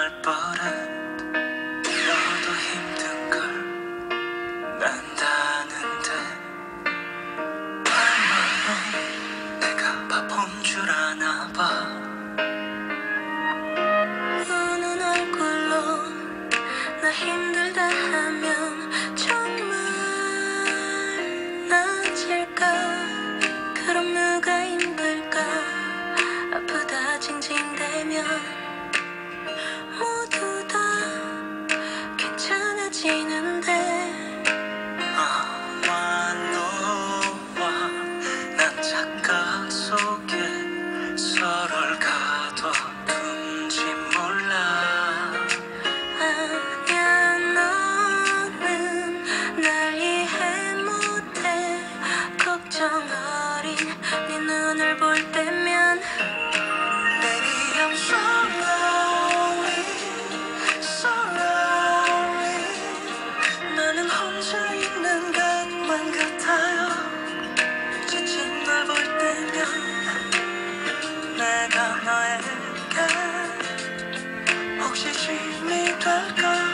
할 버릇 너도 힘든 걸 난다는데 얼마나 내가 바본 줄 아나 봐. 우는 얼굴로 나 힘들다 하면 정말 나아질까? 그럼 누가 힘들까? 아프다 징징대면 모두 다 괜찮아지는데 아마 너와 난 착각 속에 서로를 가둬둔지 몰라. 아니야 너는 날 이해 못해. 걱정 어린 네 눈을 볼 때면 Baby I'm so lonely, so lonely. 나는 혼자 있는 것만 같아요. 지친 널 볼 때면 내가 너에게 혹시 짐이 될까?